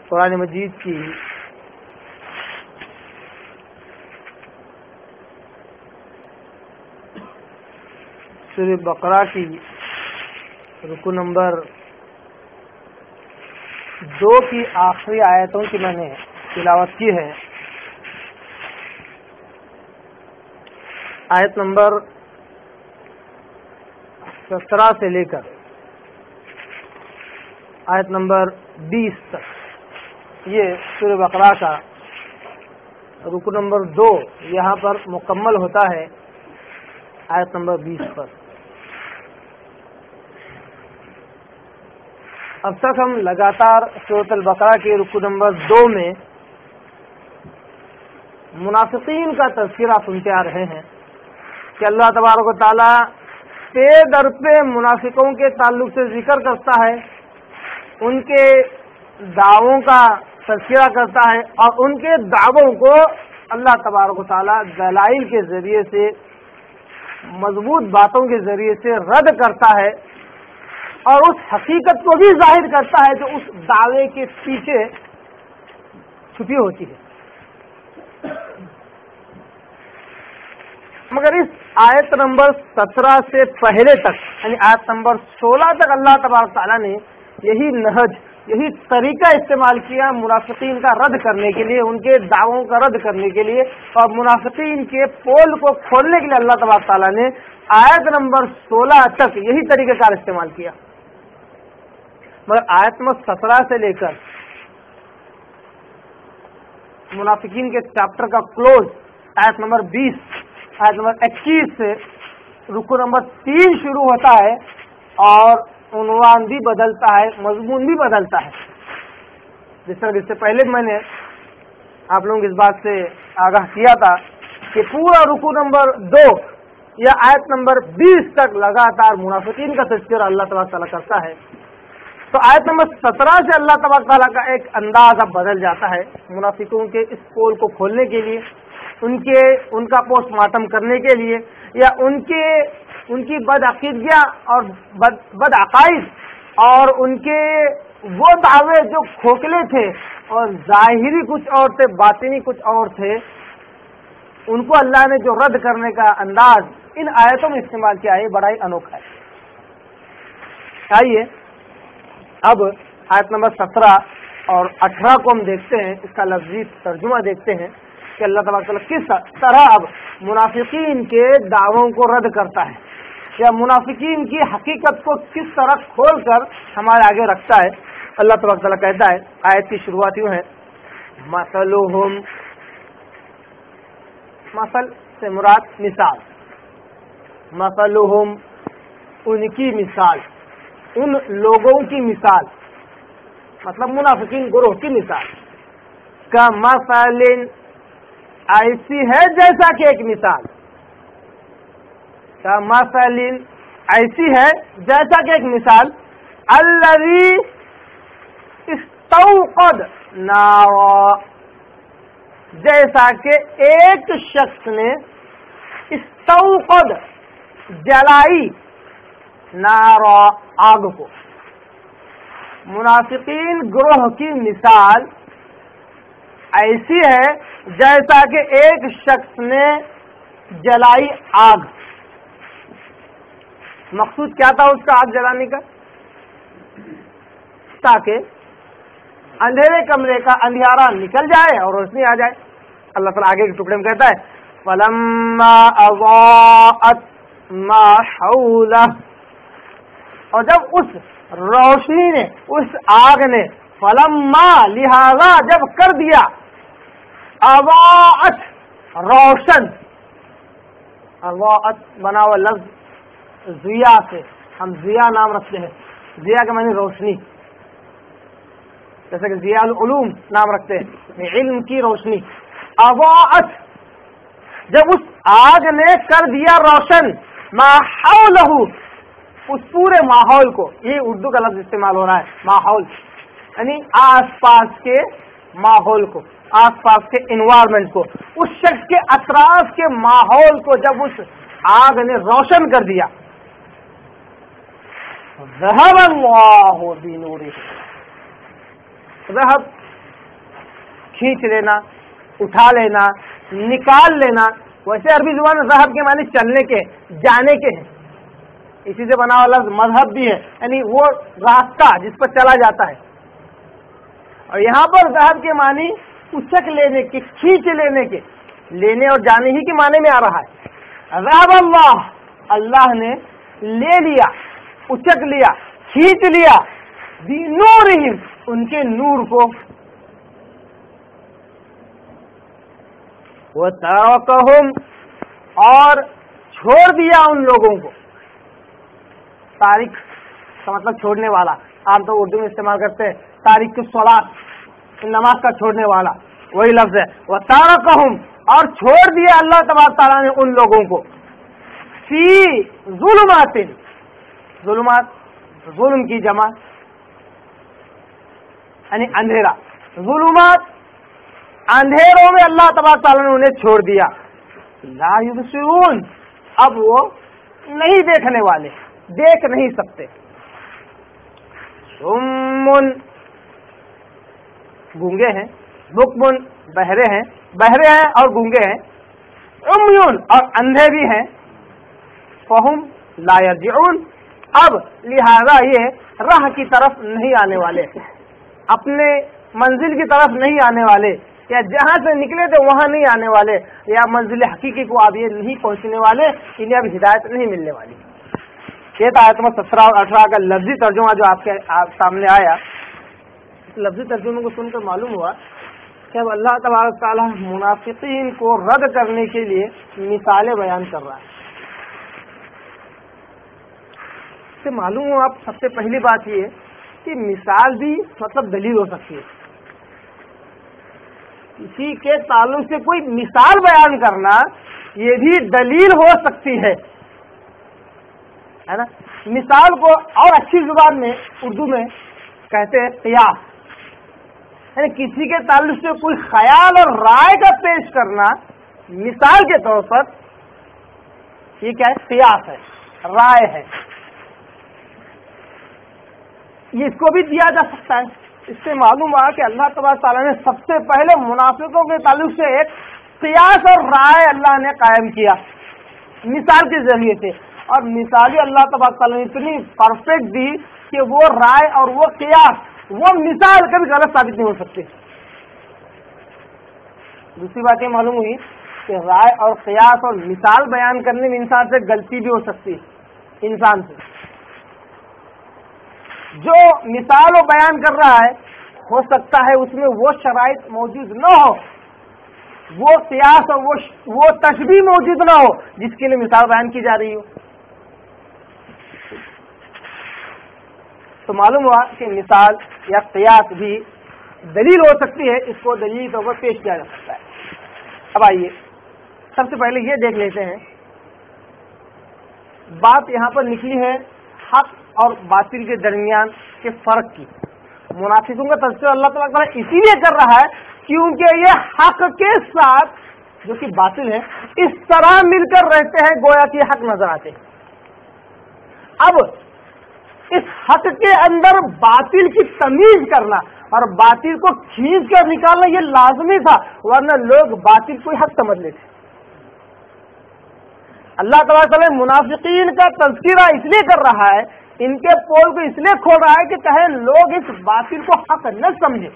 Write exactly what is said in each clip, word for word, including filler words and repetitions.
قرآن مجید کی سورہ بقرہ کی رکو نمبر دو کی آخری آیتوں کی میں نے تلاوت کی ہے. آیت نمبر سترہ سے لے کر آیت نمبر بیس تک یہ سورہ بقرہ کا رکو نمبر دو یہاں پر مکمل ہوتا ہے آیت نمبر بیس پر. اب تک ہم لگاتار سورۃ البقرہ کے رکو نمبر دو میں منافقین کا تذکرہ سنتے آ رہے ہیں کہ اللہ تبارک و تعالیٰ پے در پہ منافقوں کے تعلق سے ذکر کرتا ہے، ان کے دعووں کا تذکرہ کرتا ہے اور ان کے دعووں کو اللہ تبارک و تعالیٰ دلائل کے ذریعے سے، مضبوط باتوں کے ذریعے سے رد کرتا ہے اور اس حقیقت کو بھی ظاہر کرتا ہے جو اس دعوے کے پیچھے چھپی ہوتی ہے. مگر اس آیت نمبر سترہ سے پہلے تک یعنی آیت نمبر سولہ تک اللہ تبارک تعالیٰ نے یہی نہج، یہی طریقہ استعمال کیا منافقین کا رد کرنے کے لیے، ان کے دعووں کا رد کرنے کے لیے، اور منافقین کے پول کو کھولنے کے لیے اللہ تبارک تعالیٰ نے آیت نمبر سولہ تک یہی طریقہ کار استعمال کیا. مگر آیت نمبر سترہ سے لے کر منافقین کے چیپٹر کا کلوز آیت نمبر بیس، آیت نمبر اکیس سے رکو نمبر تین شروع ہوتا ہے اور عنوان بھی بدلتا ہے، مضمون بھی بدلتا ہے. جس طرح اس سے پہلے میں نے آپ لوگوں کو اس بات سے آگاہ کیا تھا کہ پورا رکو نمبر دو یا آیت نمبر بیس تک لگاتار منافقین کا تذکرہ اللہ تبارک تعالیٰ کرتا ہے، تو آیت نمبر سترہ سے اللہ تبارک تعالیٰ کا ایک انداز اب بدل جاتا ہے منافقوں کے اس پول کو کھولنے کے لیے، ان کے ان کا پوسٹ مارٹم کرنے کے لیے، یا ان کے ان کی بد عقیدگیاں اور بد بد عقائد اور ان کے وہ دعوے جو کھوکھلے تھے اور ظاہری کچھ اور تھے، باطنی کچھ اور تھے، ان کو اللہ نے جو رد کرنے کا انداز ان آیتوں میں استعمال کیا ہے بڑا ہی انوکھا ہے. آئیے اب آیت نمبر سترہ اور اٹھارہ کو ہم دیکھتے ہیں، اس کا لفظی ترجمہ دیکھتے ہیں کہ اللہ تبارک تعالیٰ کس طرح اب منافقین کے دعووں کو رد کرتا ہے یا منافقین کی حقیقت کو کس طرح کھول کر ہمارے آگے رکھتا ہے. اللہ تبارک تعالیٰ کہتا ہے، آیت کی شروعات یوں ہے، مثلہم، مثل سے مراد مثال، مثلہم ان کی مثال، ان لوگوں کی مثال، مطلب منافقین گروہ کی مثال، کا مثل ایسی ہے جیسا کہ ایک مثال، کا مثل ایسی ہے جیسا کہ ایک مثال، الذی استوقد نارا، جیسا کہ ایک شخص نے استوقد جلائی نارا آگ کو. منافقین گروہ کی مثال ایسی ہے جیسا کہ ایک شخص نے جلائی آگ. مقصود کیا تھا اس کا آگ جلانے کا؟ تاکہ اندھیرے کمرے کا اندھیارا نکل جائے اور روشنی آ جائے. اللہ تعالیٰ آگے کے ٹکڑے میں کہتا ہے فَلَمَّا أَضَاءَتْ مَا حَوْلَهُ، اور جب اس روشنی نے، اس آگ نے، فَلَمَّا لہذا جب کر دیا، اضاءت روشن، اضاءت بنا ہوا لفظ ضیاء سے، ہم ضیاء نام رکھتے ہیں، ضیاء کے معنی روشنی، جیسے کہ ضیاء العلوم نام رکھتے ہیں علم کی روشنی. اضاءت جب اس آگ نے کر دیا روشن، ما حولہ اس پورے ماحول کو، یہ اردو کا لفظ استعمال ہو رہا ہے ماحول، یعنی آس پاس کے ماحول کو، آس پاس کے انوائرمنٹ کو، اس شخص کے اطراف کے ماحول کو جب اس آگ نے روشن کر دیا، ذهب اللہ بنورہ، ذهب کھینچ لینا، اٹھا لینا، نکال لینا. ویسے عربی زبان میں ذہب کے معنی چلنے کے، جانے کے ہیں. اسی سے بنا ہوا لفظ مذہب بھی ہے، یعنی وہ راستہ جس پر چلا جاتا ہے. اور یہاں پر ذہب کے معنی اچک لینے کے، کھینچ لینے کے، لینے اور جانے ہی کے معنی میں آ رہا ہے. ذهب اللہ، اللہ نے لے لیا، اچک لیا، کھینچ لیا، بنورہم، ان کے نور کو. وترکہم، اور چھوڑ دیا ان لوگوں کو. تارک کا مطلب چھوڑنے والا، عام طور اردو میں استعمال کرتے ہیں تارک الصلاۃ، نماز کا چھوڑنے والا، وہی لفظ ہے. وترکہم، اور چھوڑ دیا اللہ تبارک تعالیٰ نے ان لوگوں کو. فی ظلمات، ظلمات ظلم کی جمع یعنی اندھیرا. ظلمات اندھیروں میں اللہ تبارک تعالیٰ نے انہیں چھوڑ دیا. لا یبصرون، اب وہ نہیں دیکھنے والے، دیکھ نہیں سکتے. صم، گونگے ہیں. بکم، بہرے ہیں، بہرے ہیں اور گونگے ہیں. عمیون، اور اندھے بھی ہیں. فہم لا یرجعون، اب لہذا یہ راہ کی طرف نہیں آنے والے، اپنے منزل کی طرف نہیں آنے والے، یا جہاں سے نکلے تھے وہاں نہیں آنے والے، یا منزل حقیقی کو اب یہ نہیں پہنچنے والے، انہیں اب ہدایت نہیں ملنے والی. یہ تھا آیت نمبر سترہ اور اٹھارہ کا لفظی ترجمہ جو آپ کے سامنے آیا. لفظی ترجمے کو سن کر معلوم ہوا کہ اب اللہ تبارک تعالیٰ منافقین کو رد کرنے کے لیے مثالیں بیان کر رہا ہے. اس سے معلوم ہوا، آپ سب سے پہلی بات یہ کہ مثال بھی مطلب دلیل ہو سکتی ہے. کسی کے تعلق سے کوئی مثال بیان کرنا یہ بھی دلیل ہو سکتی ہے، ہے نا. مثال کو اور اچھی زبان میں اردو میں کہتے ہیں قیاس، یعنی کسی کے تعلق سے کوئی خیال اور رائے کا پیش کرنا مثال کے طور پر، یہ کیا ہے؟ قیاس ہے، رائے ہے. یہ اس کو بھی دیا جا سکتا ہے. اس سے معلوم ہوا کہ اللہ تبارک تعالیٰ نے سب سے پہلے منافقوں کے تعلق سے ایک قیاس اور رائے اللہ نے قائم کیا مثال کے ذریعے سے. اور مثالی اللہ تبارک تعالیٰ نے اتنی پرفیکٹ دی کہ وہ رائے اور وہ قیاس، وہ مثال کبھی غلط ثابت نہیں ہو سکتے. دوسری بات یہ معلوم ہوئی کہ رائے اور قیاس اور مثال بیان کرنے میں انسان سے غلطی بھی ہو سکتی ہے. انسان سے جو مثال و بیان کر رہا ہے ہو سکتا ہے اس میں وہ شرائط موجود نہ ہو، وہ قیاس اور وہ وہ تشبیہ موجود نہ ہو جس کے لیے مثال بیان کی جا رہی ہو. تو معلوم ہوا کہ مثال یا قیاس بھی دلیل ہو سکتی ہے، اس کو دلیل طور پر پیش کیا جا سکتا ہے. اب آئیے سب سے پہلے یہ دیکھ لیتے ہیں، بات یہاں پر نکلی ہے حق اور باطل کے درمیان کے فرق کی. منافقوں کا تذکرہ اللہ تعالیٰ اسی لیے کر رہا ہے کیونکہ یہ حق کے ساتھ جو کہ باطل ہے اس طرح مل کر رہتے ہیں گویا کہ حق نظر آتے ہیں. اب اس حق کے اندر باطل کی تمیز کرنا اور باطل کو کھینچ کر نکالنا یہ لازمی تھا، ورنہ لوگ باطل کو حق سمجھ لیتے. اللہ تعالیٰ منافقین کا تذکرہ اس لیے کر رہا ہے، ان کے پول کو اس لیے کھول رہا ہے کہ کہیں لوگ اس باطل کو حق نہ سمجھے.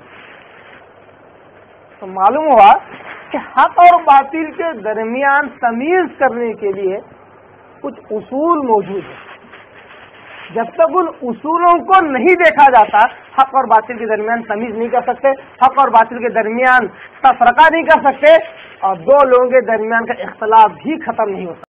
تو معلوم ہوا کہ حق اور باطل کے درمیان تمیز کرنے کے لیے کچھ اصول موجود ہیں. جب تک ان اصولوں کو نہیں دیکھا جاتا حق اور باطل کے درمیان تمیز نہیں کر سکتے، حق اور باطل کے درمیان تفرقہ نہیں کر سکتے، اور دو لوگوں کے درمیان کا اختلاف بھی ختم نہیں ہو سکتا.